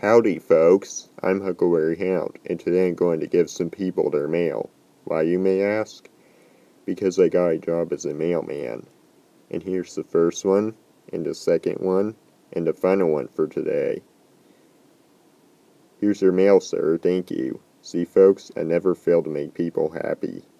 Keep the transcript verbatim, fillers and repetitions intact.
Howdy folks, I'm Huckleberry Hound, and today I'm going to give some people their mail. Why, you may ask? Because I got a job as a mailman. And here's the first one, and the second one, and the final one for today. Here's your mail, sir, thank you. See folks, I never fail to make people happy.